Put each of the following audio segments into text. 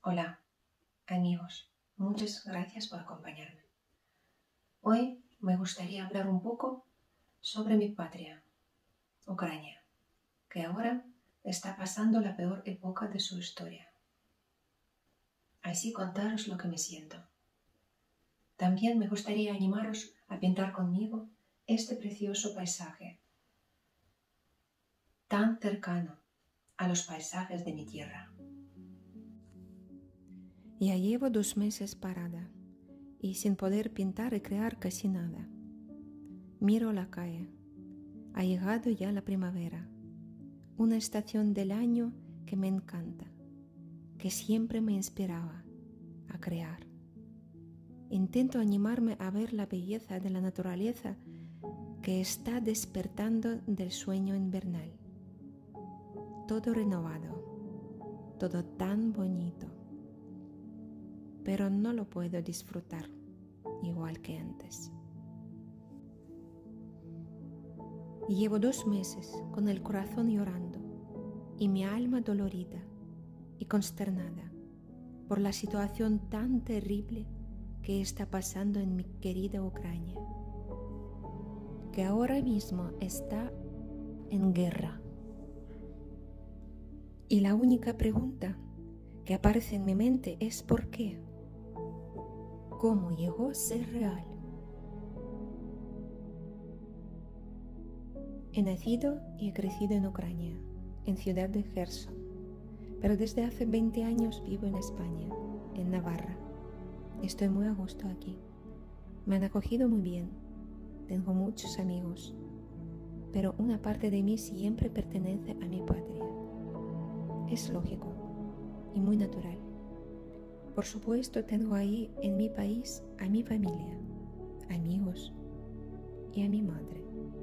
Hola, amigos, muchas gracias por acompañarme. Hoy me gustaría hablar un poco sobre mi patria, Ucrania, que ahora está pasando la peor época de su historia. Así contaros lo que me siento. También me gustaría animaros a pintar conmigo este precioso paisaje, tan cercano a los paisajes de mi tierra. Ya llevo 2 meses parada y sin poder pintar y crear casi nada. Miro la calle. Ha llegado ya la primavera, una estación del año que me encanta, que siempre me inspiraba a crear. Intento animarme a ver la belleza de la naturaleza que está despertando del sueño invernal. Todo renovado, todo tan bonito, pero no lo puedo disfrutar igual que antes. Llevo 2 meses con el corazón llorando y mi alma dolorida y consternada por la situación tan terrible que está pasando en mi querida Ucrania, que ahora mismo está en guerra. Y la única pregunta que aparece en mi mente es ¿por qué? ¿Cómo llegó a ser real? He nacido y he crecido en Ucrania, en ciudad de Gerson, pero desde hace 20 años vivo en España, en Navarra. Estoy muy a gusto aquí. Me han acogido muy bien, tengo muchos amigos, pero una parte de mí siempre pertenece a mi patria. Es lógico y muy natural. Por supuesto, tengo ahí en mi país a mi familia, amigos y a mi madre.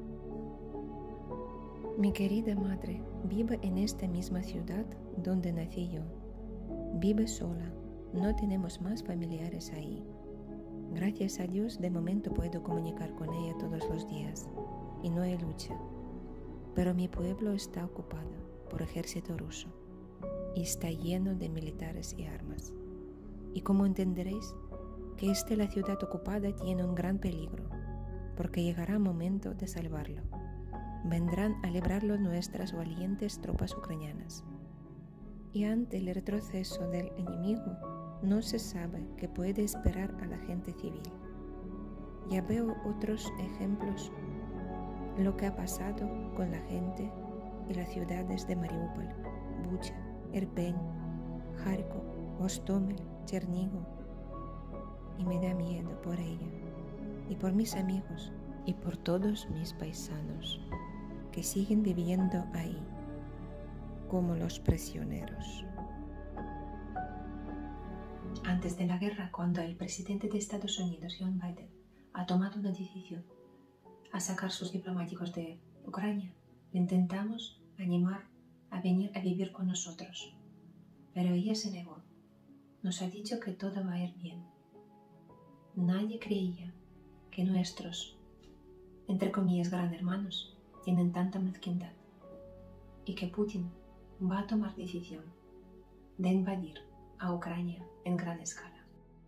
Mi querida madre vive en esta misma ciudad donde nací yo. Vive sola, no tenemos más familiares ahí. Gracias a Dios de momento puedo comunicar con ella todos los días y no hay lucha. Pero mi pueblo está ocupado por ejército ruso y está lleno de militares y armas. Y como entenderéis, que la ciudad ocupada tiene un gran peligro, porque llegará el momento de salvarlo. Vendrán a librarlo nuestras valientes tropas ucranianas. Y ante el retroceso del enemigo, no se sabe qué puede esperar a la gente civil. Ya veo otros ejemplos, lo que ha pasado con la gente y las ciudades de Mariupol, Bucha, Irpin, Kharkov, Hostomel, Chernígov, y me da miedo por ella, y por mis amigos, y por todos mis paisanos que siguen viviendo ahí, como los prisioneros. Antes de la guerra, cuando el presidente de Estados Unidos, Joe Biden, ha tomado una decisión a sacar sus diplomáticos de Ucrania, le intentamos animar a venir a vivir con nosotros, pero ella se negó. Nos ha dicho que todo va a ir bien. Nadie creía que nuestros, entre comillas, gran hermanos tienen tanta mezquindad y que Putin va a tomar decisión de invadir a Ucrania en gran escala.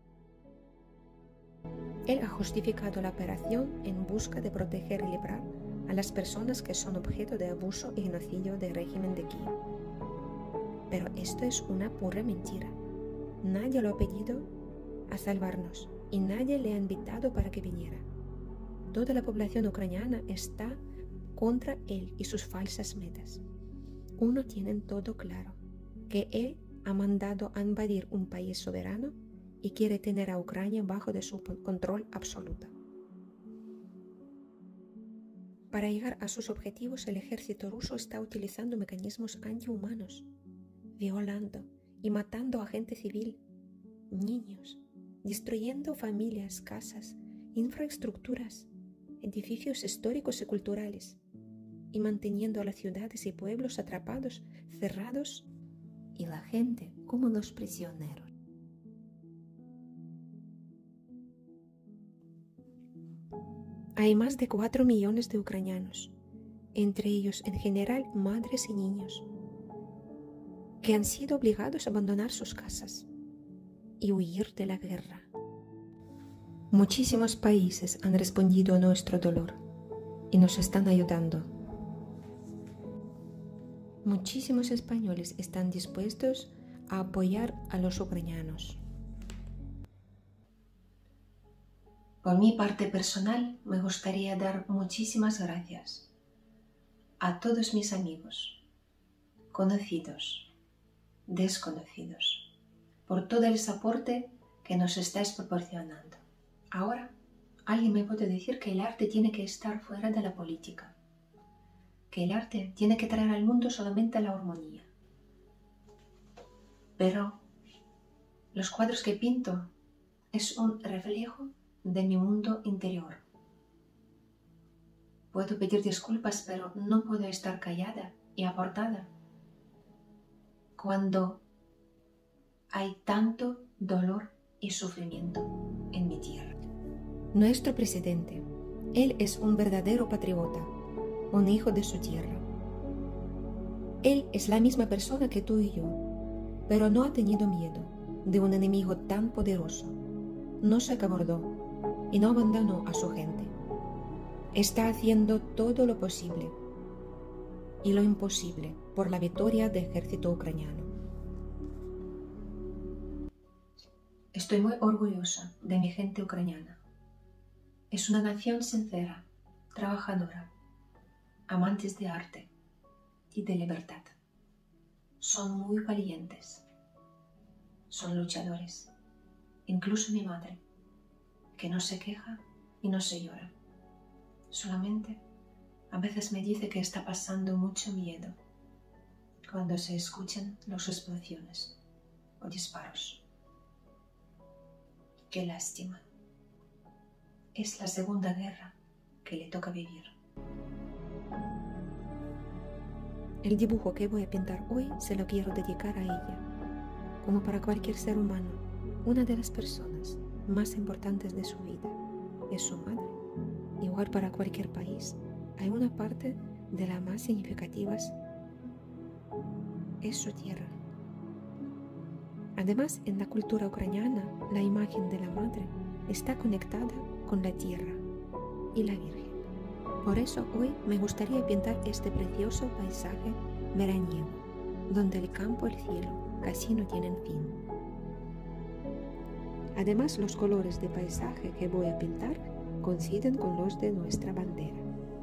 Él ha justificado la operación en busca de proteger y librar a las personas que son objeto de abuso y genocidio del régimen de Kiev. Pero esto es una pura mentira. Nadie lo ha pedido a salvarnos y nadie le ha invitado para que viniera. Toda la población ucraniana está contra él y sus falsas metas. Uno tiene todo claro, que él ha mandado a invadir un país soberano y quiere tener a Ucrania bajo de su control absoluto. Para llegar a sus objetivos, el ejército ruso está utilizando mecanismos antihumanos, violando y matando a gente civil, niños, destruyendo familias, casas, infraestructuras, edificios históricos y culturales, y manteniendo a las ciudades y pueblos atrapados, cerrados, y la gente como los prisioneros. Hay más de 4 millones de ucranianos, entre ellos en general madres y niños, que han sido obligados a abandonar sus casas, y huir de la guerra. Muchísimos países han respondido a nuestro dolor y nos están ayudando. Muchísimos españoles están dispuestos a apoyar a los ucranianos. Por mi parte personal, me gustaría dar muchísimas gracias a todos mis amigos, conocidos, desconocidos, por todo el soporte que nos estáis proporcionando. Ahora, alguien me puede decir que el arte tiene que estar fuera de la política, que el arte tiene que traer al mundo solamente la armonía. Pero los cuadros que pinto es un reflejo de mi mundo interior. Puedo pedir disculpas, pero no puedo estar callada y apartada cuando hay tanto dolor y sufrimiento en mi tierra. Nuestro presidente, él es un verdadero patriota, un hijo de su tierra. Él es la misma persona que tú y yo, pero no ha tenido miedo de un enemigo tan poderoso. No se acobardó y no abandonó a su gente. Está haciendo todo lo posible y lo imposible por la victoria del ejército ucraniano. Estoy muy orgullosa de mi gente ucraniana. Es una nación sincera, trabajadora, amantes de arte y de libertad. Son muy valientes, son luchadores. Incluso mi madre, que no se queja y no se llora. Solamente a veces me dice que está pasando mucho miedo cuando se escuchan las explosiones o disparos. Qué lástima. Es la segunda guerra que le toca vivir. El dibujo que voy a pintar hoy se lo quiero dedicar a ella, como para cualquier ser humano. Una de las personas más importantes de su vida es su madre. Igual para cualquier país, hay una parte de las más significativas, es su tierra. Además, en la cultura ucraniana, la imagen de la madre está conectada con la tierra y la Virgen. Por eso hoy me gustaría pintar este precioso paisaje veraniego, donde el campo y el cielo casi no tienen fin. Además, los colores de paisaje que voy a pintar coinciden con los de nuestra bandera.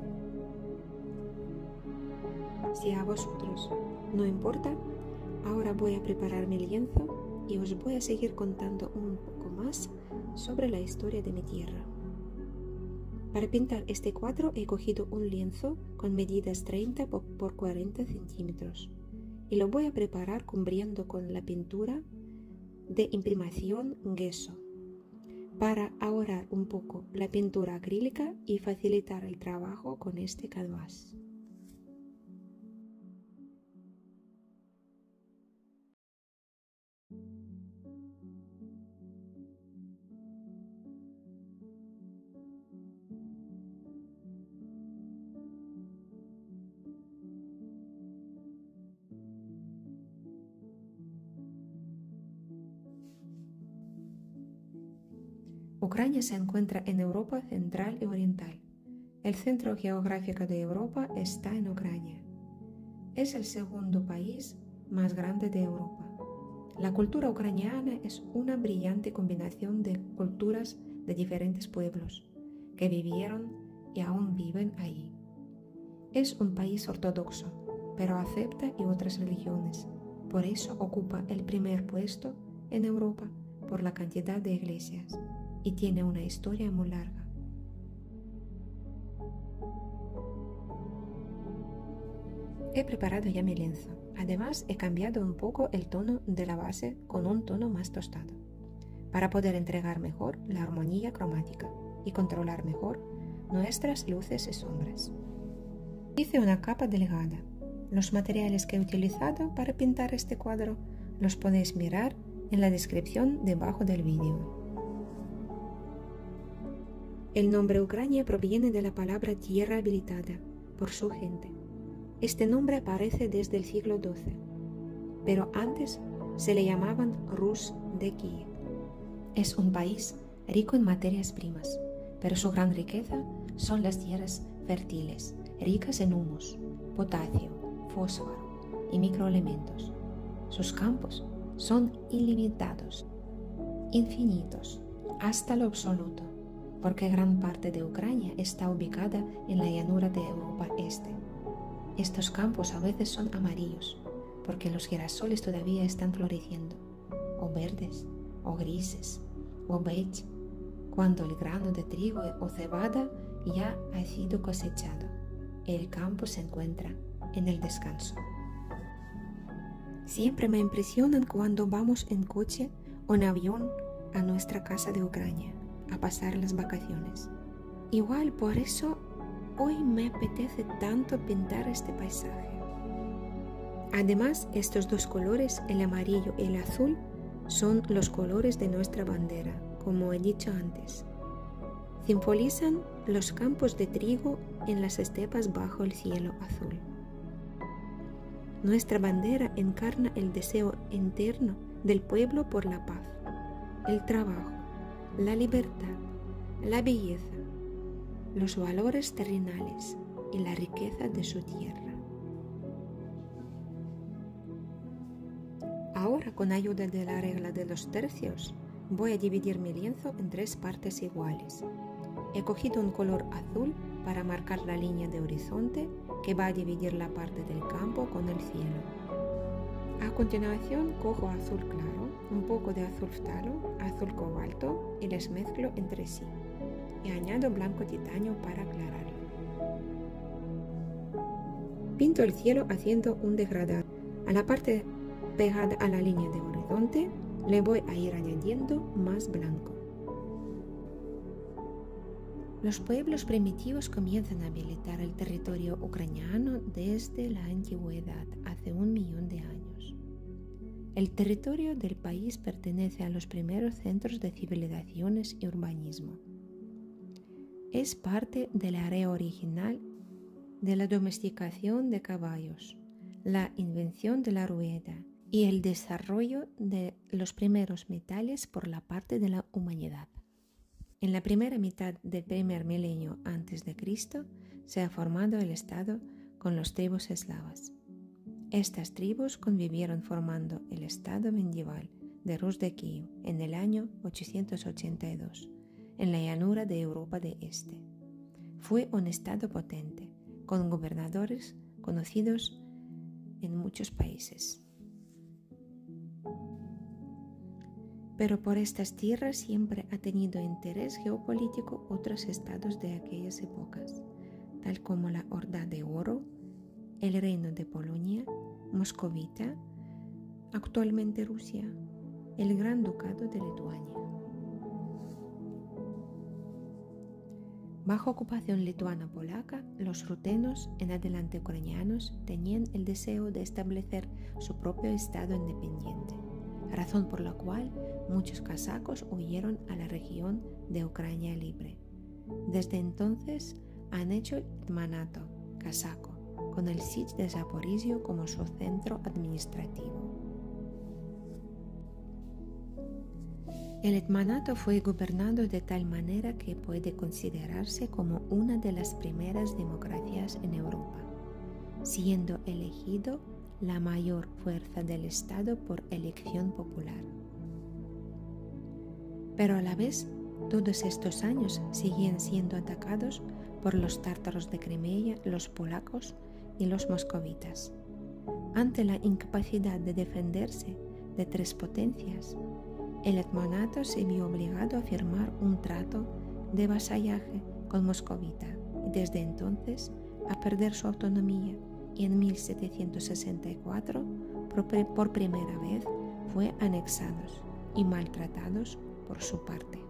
Si a vosotros no importa, ahora voy a preparar mi lienzo y os voy a seguir contando un poco más sobre la historia de mi tierra. Para pintar este cuadro he cogido un lienzo con medidas 30 por 40 centímetros y lo voy a preparar cubriendo con la pintura de imprimación gesso para ahorrar un poco la pintura acrílica y facilitar el trabajo con este canvas. Ucrania se encuentra en Europa central y oriental. El centro geográfico de Europa está en Ucrania. Es el segundo país más grande de Europa. La cultura ucraniana es una brillante combinación de culturas de diferentes pueblos que vivieron y aún viven ahí. Es un país ortodoxo, pero acepta y otras religiones. Por eso ocupa el primer puesto en Europa por la cantidad de iglesias. Y tiene una historia muy larga. He preparado ya mi lienzo. Además, he cambiado un poco el tono de la base con un tono más tostado, para poder entregar mejor la armonía cromática y controlar mejor nuestras luces y sombras. Hice una capa delgada. Los materiales que he utilizado para pintar este cuadro los podéis mirar en la descripción debajo del vídeo. El nombre Ucrania proviene de la palabra tierra habilitada por su gente. Este nombre aparece desde el siglo XII, pero antes se le llamaban Rus de Kiev. Es un país rico en materias primas, pero su gran riqueza son las tierras fértiles, ricas en humus, potasio, fósforo y microelementos. Sus campos son ilimitados, infinitos, hasta lo absoluto, porque gran parte de Ucrania está ubicada en la llanura de Europa Este. Estos campos a veces son amarillos, porque los girasoles todavía están floreciendo, o verdes, o grises, o beige, cuando el grano de trigo o cebada ya ha sido cosechado. El campo se encuentra en el descanso. Siempre me impresionan cuando vamos en coche o en avión a nuestra casa de Ucrania a pasar las vacaciones. Igual por eso hoy me apetece tanto pintar este paisaje. Además, estos dos colores, el amarillo y el azul, son los colores de nuestra bandera, como he dicho antes. Simbolizan los campos de trigo en las estepas bajo el cielo azul. Nuestra bandera encarna el deseo interno del pueblo por la paz, el trabajo, la libertad, la belleza, los valores terrenales y la riqueza de su tierra. Ahora, con ayuda de la regla de los tercios, voy a dividir mi lienzo en 3 partes iguales. He cogido un color azul para marcar la línea de horizonte que va a dividir la parte del campo con el cielo. A continuación, cojo azul claro, un poco de azul phthalo, azul cobalto y les mezclo entre sí. Y añado blanco titanio para aclararlo. Pinto el cielo haciendo un degradado. A la parte pegada a la línea de horizonte le voy a ir añadiendo más blanco. Los pueblos primitivos comienzan a habitar el territorio ucraniano desde la antigüedad, hace 1 millón de años. El territorio del país pertenece a los primeros centros de civilizaciones y urbanismo. Es parte del área original de la domesticación de caballos, la invención de la rueda y el desarrollo de los primeros metales por la parte de la humanidad. En la primera mitad del primer milenio antes de Cristo se ha formado el estado con las tribus eslavas. Estas tribus convivieron formando el estado medieval de Rus de Kiev en el año 882, en la llanura de Europa de Este. Fue un estado potente, con gobernadores conocidos en muchos países. Pero por estas tierras siempre ha tenido interés geopolítico otros estados de aquellas épocas, tal como la Horda de Oro, el Reino de Polonia, Moscovita, actualmente Rusia, el Gran Ducado de Lituania. Bajo ocupación lituana-polaca, los rutenos, en adelante ucranianos, tenían el deseo de establecer su propio estado independiente, razón por la cual muchos casacos huyeron a la región de Ucrania libre. Desde entonces han hecho el hetmanato casaco, con el Sich de Zaporizhio como su centro administrativo. El hetmanato fue gobernado de tal manera que puede considerarse como una de las primeras democracias en Europa, siendo elegido la mayor fuerza del Estado por elección popular. Pero a la vez, todos estos años siguen siendo atacados por los tártaros de Crimea, los polacos y los moscovitas. Ante la incapacidad de defenderse de 3 potencias, el hetmanato se vio obligado a firmar un trato de vasallaje con Moscovita y desde entonces a perder su autonomía, y en 1764 por primera vez fue anexados y maltratados por su parte.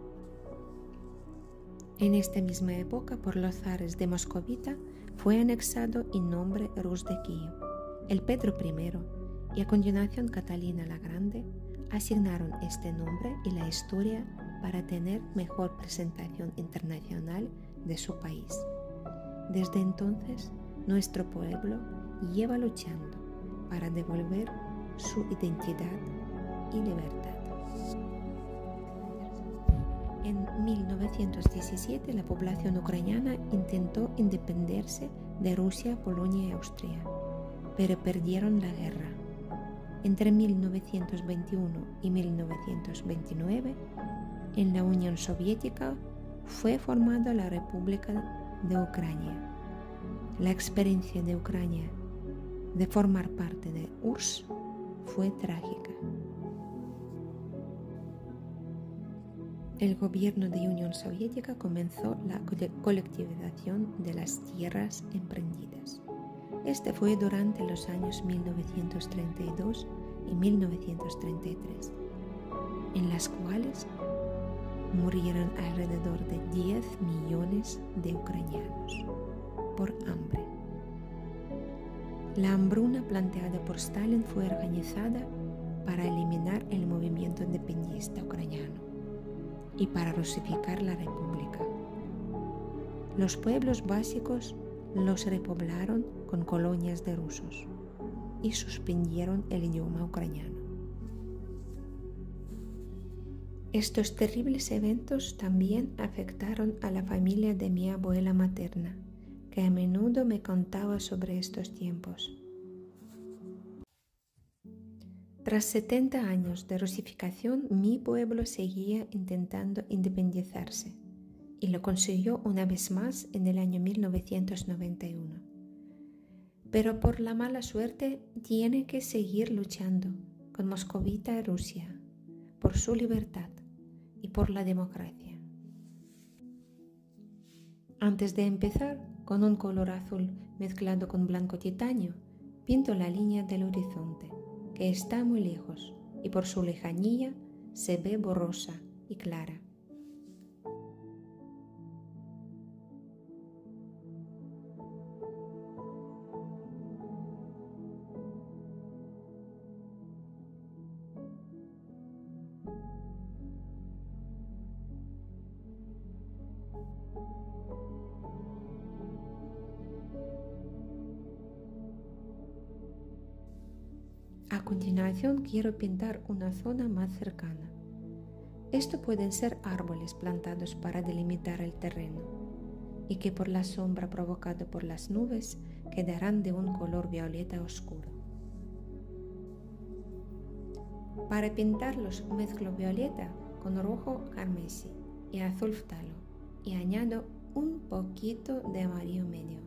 En esta misma época, por los zares de Moscovita, fue anexado en nombre Rus de Kiev. El Pedro I y a continuación Catalina la Grande asignaron este nombre y la historia para tener mejor presentación internacional de su país. Desde entonces, nuestro pueblo lleva luchando para devolver su identidad y libertad. En 1917 la población ucraniana intentó independerse de Rusia, Polonia y Austria, pero perdieron la guerra. Entre 1921 y 1929, en la Unión Soviética fue formada la República de Ucrania. La experiencia de Ucrania de formar parte de URSS fue trágica. El gobierno de Unión Soviética comenzó la colectivización de las tierras emprendidas. Este fue durante los años 1932 y 1933, en las cuales murieron alrededor de 10 millones de ucranianos por hambre. La hambruna planteada por Stalin fue organizada para eliminar el movimiento independentista ucraniano y para rusificar la república. Los pueblos básicos los repoblaron con colonias de rusos y suspendieron el idioma ucraniano. Estos terribles eventos también afectaron a la familia de mi abuela materna, que a menudo me contaba sobre estos tiempos. Tras 70 años de rusificación, mi pueblo seguía intentando independizarse y lo consiguió una vez más en el año 1991. Pero por la mala suerte tiene que seguir luchando con Moscovita y Rusia por su libertad y por la democracia. Antes de empezar, con un color azul mezclado con blanco titanio, pinto la línea del horizonte, que está muy lejos y por su lejanía se ve borrosa y clara. A continuación quiero pintar una zona más cercana. Esto pueden ser árboles plantados para delimitar el terreno y que por la sombra provocada por las nubes quedarán de un color violeta oscuro. Para pintarlos mezclo violeta con rojo carmesí y azul ftalo y añado un poquito de amarillo medio.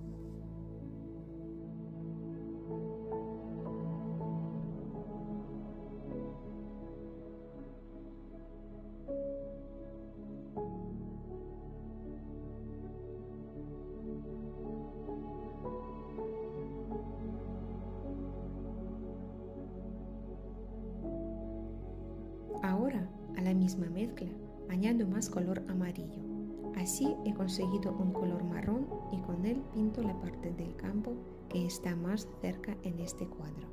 Ahora, a la misma mezcla, añado más color amarillo. Así he conseguido un color marrón y con él pinto la parte del campo que está más cerca en este cuadro.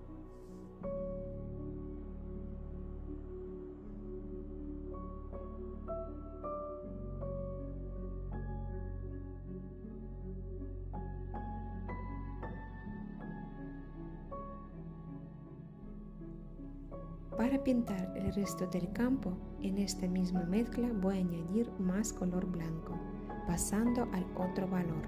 Para pintar el resto del campo, en esta misma mezcla voy a añadir más color blanco, pasando al otro valor.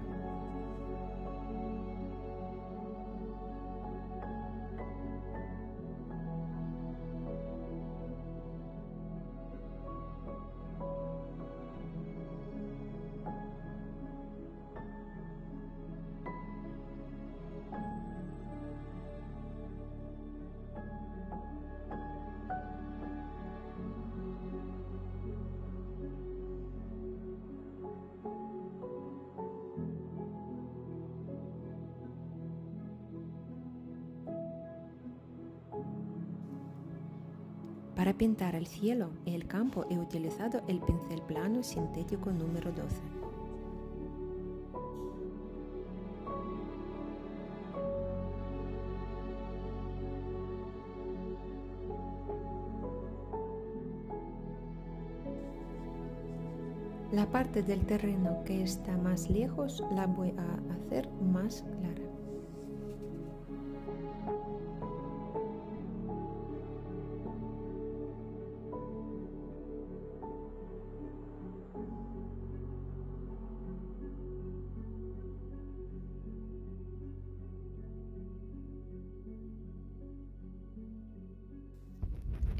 Para pintar el cielo y el campo he utilizado el pincel plano sintético número 12. La parte del terreno que está más lejos la voy a hacer más clara.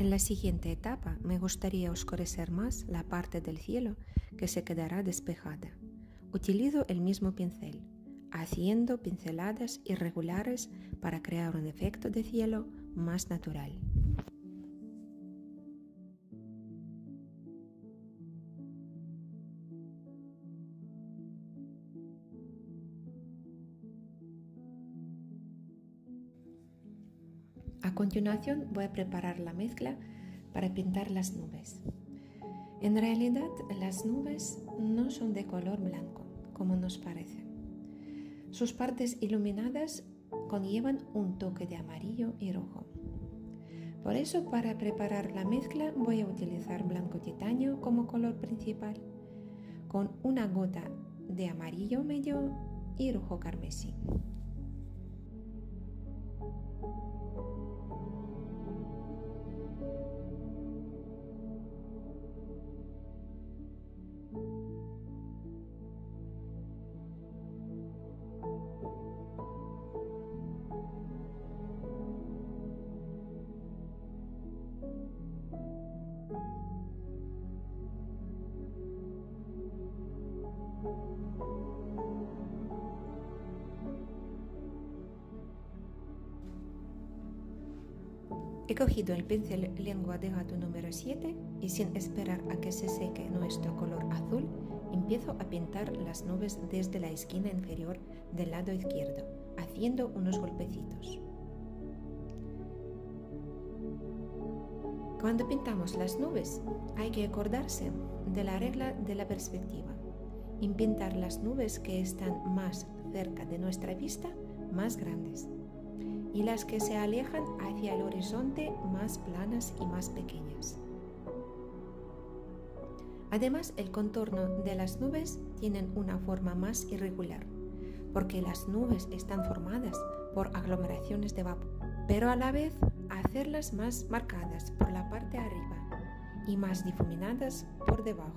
En la siguiente etapa me gustaría oscurecer más la parte del cielo que se quedará despejada. Utilizo el mismo pincel, haciendo pinceladas irregulares para crear un efecto de cielo más natural. A continuación voy a preparar la mezcla para pintar las nubes. En realidad, las nubes no son de color blanco, como nos parece. Sus partes iluminadas conllevan un toque de amarillo y rojo. Por eso, para preparar la mezcla voy a utilizar blanco titanio como color principal, con una gota de amarillo medio y rojo carmesí. He cogido el pincel lengua de gato número 7 y sin esperar a que se seque nuestro color azul, empiezo a pintar las nubes desde la esquina inferior del lado izquierdo, haciendo unos golpecitos. Cuando pintamos las nubes, hay que acordarse de la regla de la perspectiva, y pintar las nubes que están más cerca de nuestra vista, más grandes, y las que se alejan hacia el horizonte más planas y más pequeñas. Además, el contorno de las nubes tienen una forma más irregular, porque las nubes están formadas por aglomeraciones de vapor, pero a la vez hacerlas más marcadas por la parte de arriba y más difuminadas por debajo.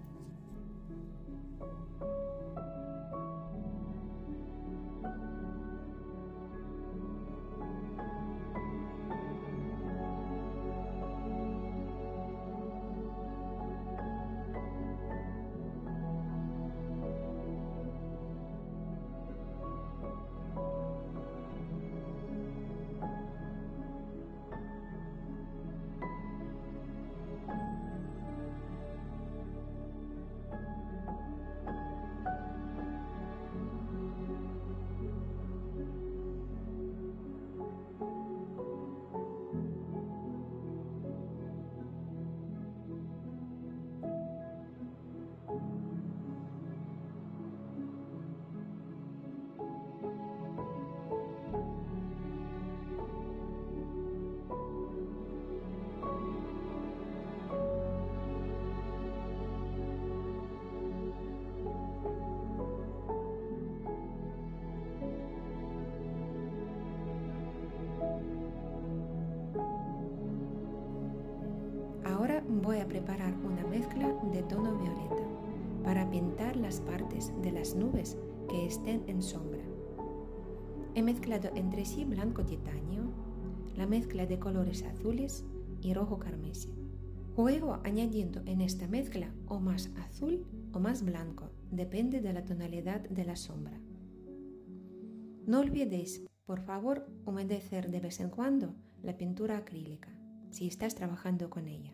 Ahora voy a preparar una mezcla de tono violeta para pintar las partes de las nubes que estén en sombra. He mezclado entre sí blanco titanio, la mezcla de colores azules y rojo carmesí. Juego añadiendo en esta mezcla o más azul o más blanco, depende de la tonalidad de la sombra. No olvidéis, por favor, humedecer de vez en cuando la pintura acrílica, si estás trabajando con ella.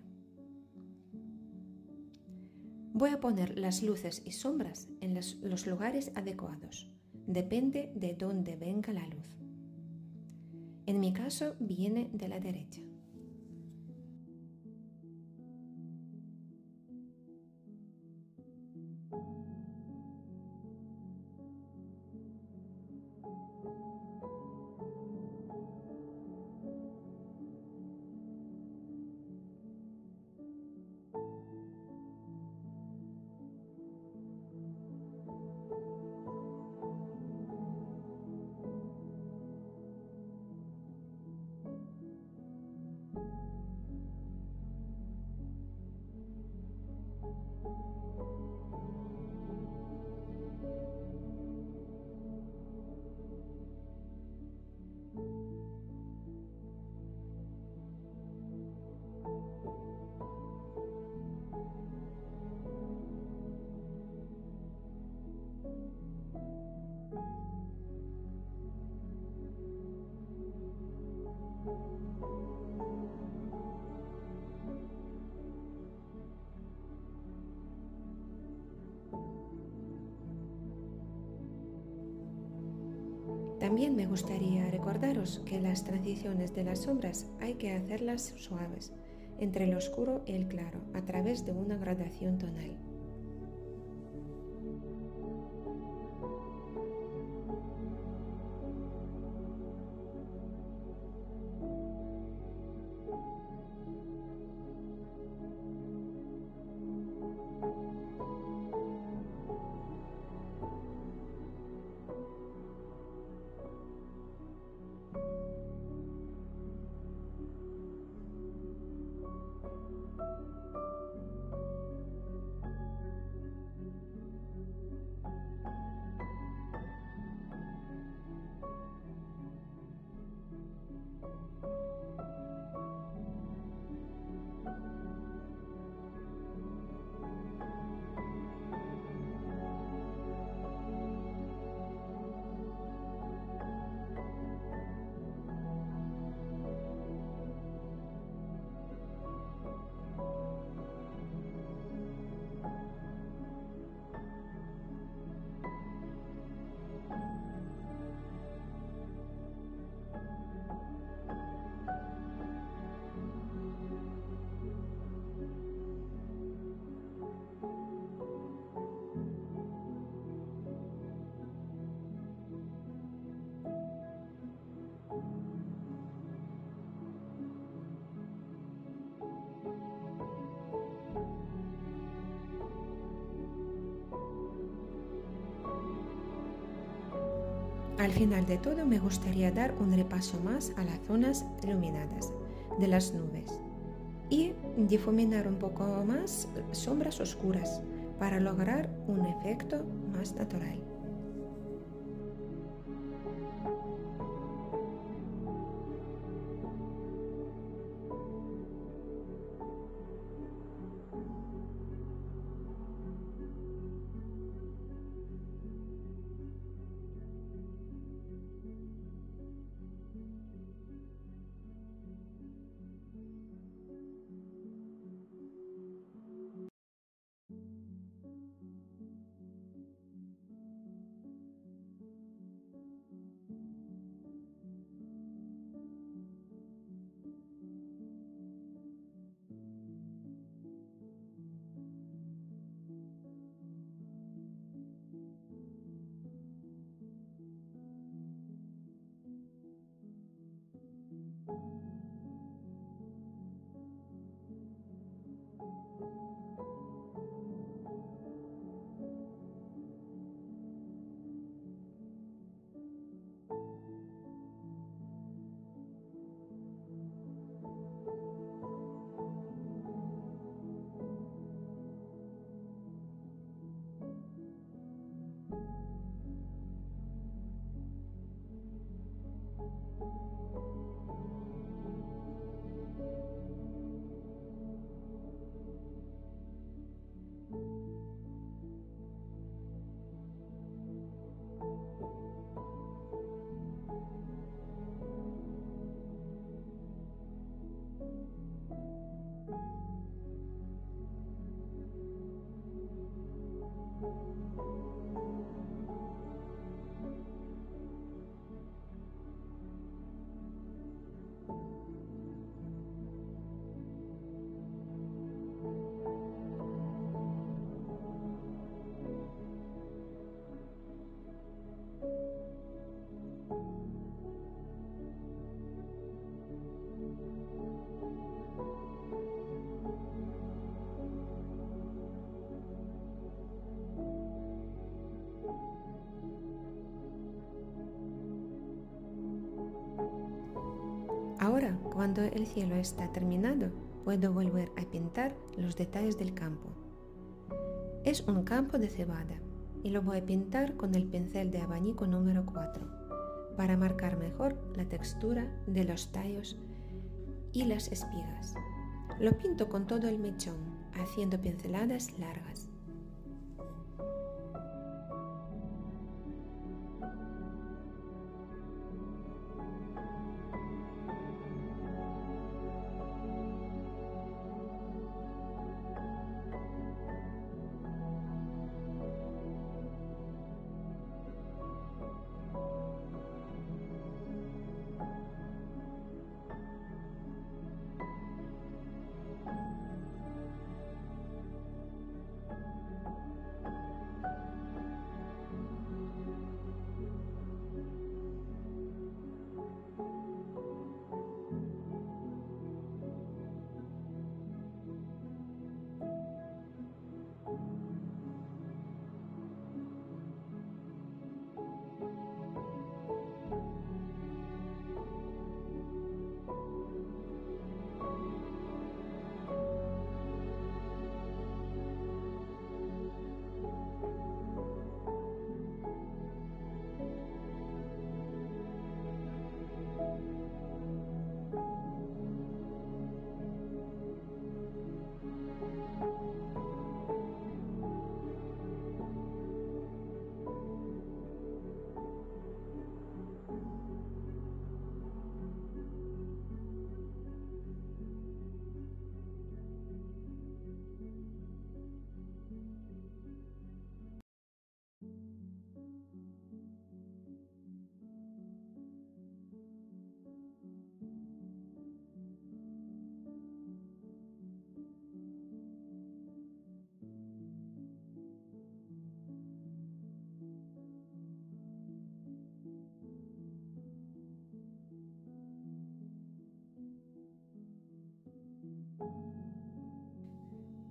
Voy a poner las luces y sombras en los lugares adecuados, depende de dónde venga la luz. En mi caso, viene de la derecha. También me gustaría recordaros que las transiciones de las sombras hay que hacerlas suaves, entre el oscuro y el claro, a través de una gradación tonal. Al final de todo me gustaría dar un repaso más a las zonas iluminadas de las nubes y difuminar un poco más sombras oscuras para lograr un efecto más natural. Ahora, cuando el cielo está terminado, puedo volver a pintar los detalles del campo. Es un campo de cebada y lo voy a pintar con el pincel de abanico número 4 para marcar mejor la textura de los tallos y las espigas. Lo pinto con todo el mechón, haciendo pinceladas largas.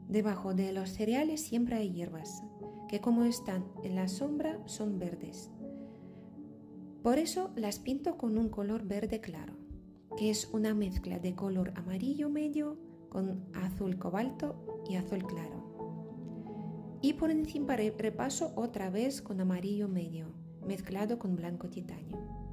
Debajo de los cereales siempre hay hierbas, que como están en la sombra son verdes. Por eso las pinto con un color verde claro, que es una mezcla de color amarillo medio con azul cobalto y azul claro. Y por encima repaso otra vez con amarillo medio, mezclado con blanco titanio.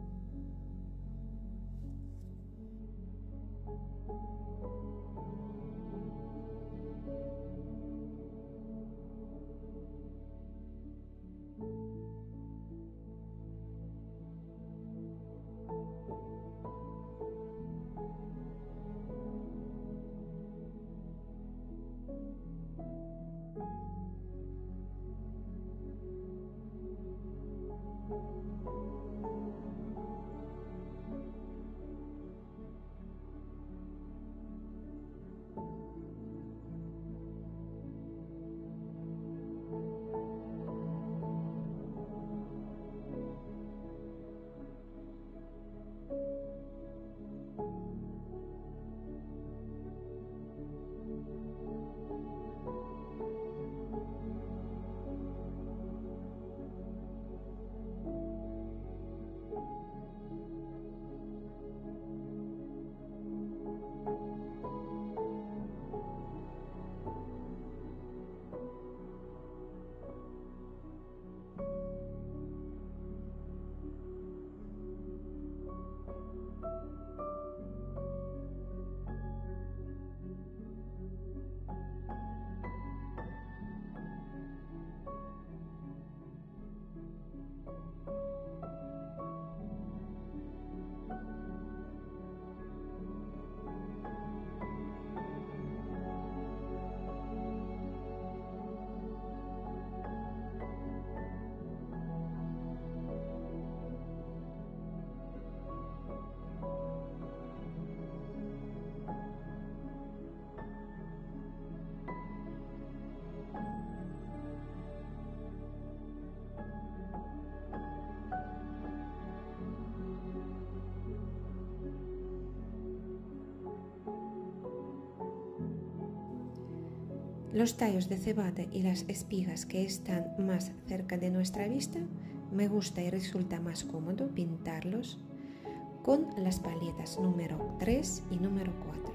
Los tallos de cebada y las espigas que están más cerca de nuestra vista, me gusta y resulta más cómodo pintarlos con las paletas número 3 y número 4.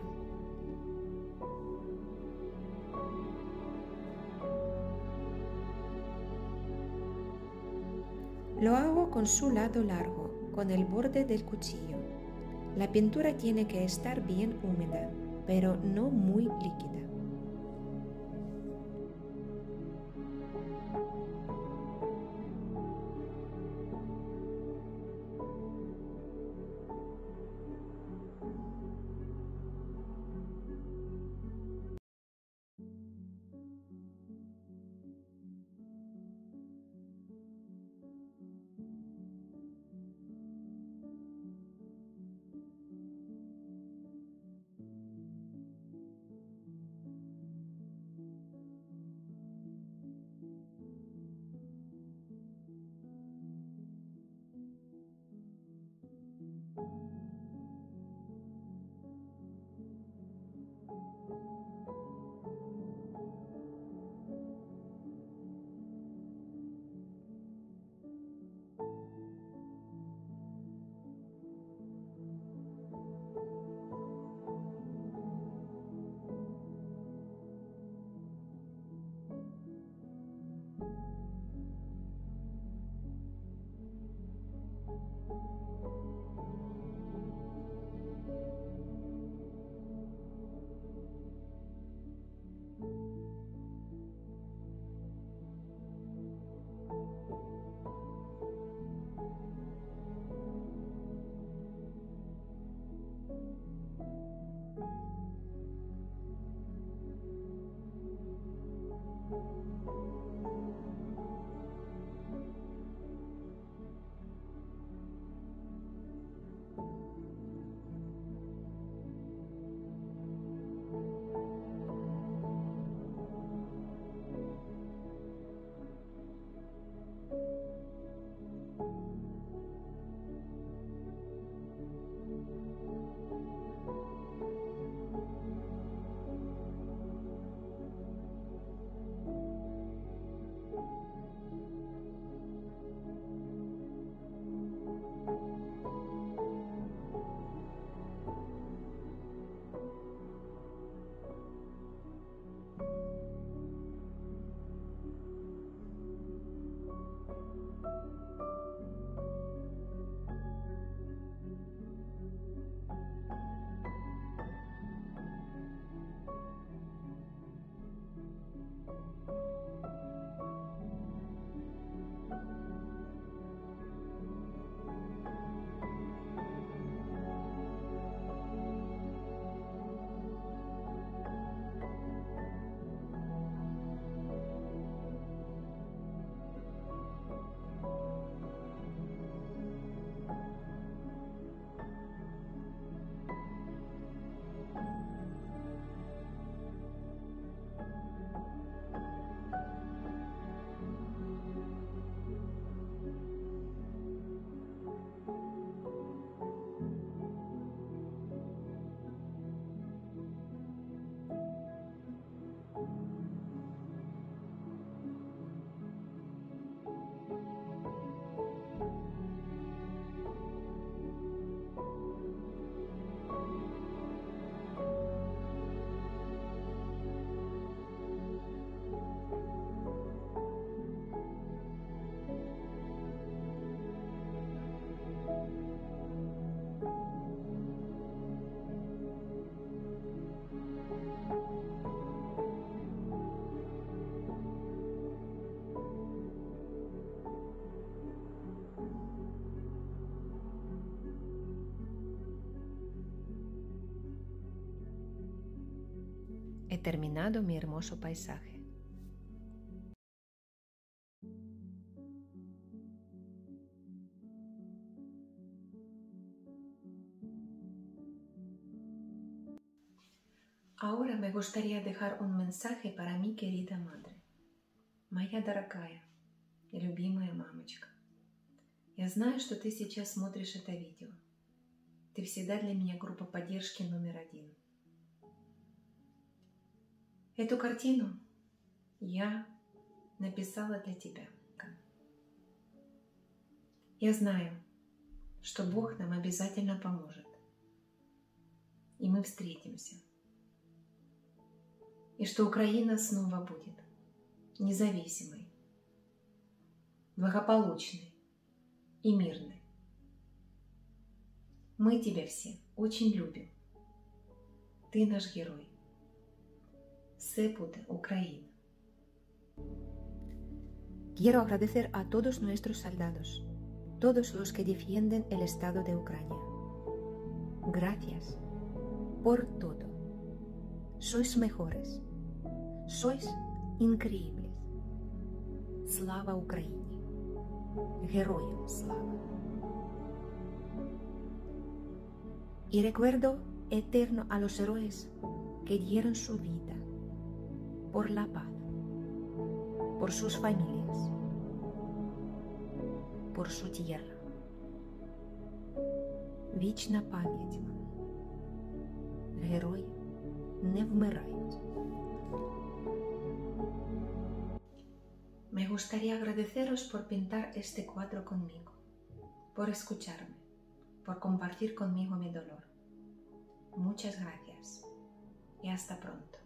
Lo hago con su lado largo, con el borde del cuchillo. La pintura tiene que estar bien húmeda, pero no muy líquida. terminado mi hermoso paisaje. Ahora me gustaría dejar un mensaje para mi querida madre. Моя дорогая и любимая мамочка, я знаю, что ты сейчас смотришь это видео. Ты всегда для меня группа поддержки номер 1. Эту картину я написала для тебя. Я знаю, что Бог нам обязательно поможет. И мы встретимся. И что Украина снова будет независимой, благополучной и мирной. Мы тебя все очень любим. Ты наш герой. Все буде Україна. Quiero agradecer a todos nuestros soldados, todos los que defienden el Estado de Ucrania. Gracias por todo. Sois mejores. Sois increíbles. Слава Україні. Героям слава. Y recuerdo eterno a los héroes que dieron su vida por la paz, por sus familias, por su tierra. Вічна пам'ять вам. Герої не вмирають. Me gustaría agradeceros por pintar este cuadro conmigo, por escucharme, por compartir conmigo mi dolor. Muchas gracias y hasta pronto.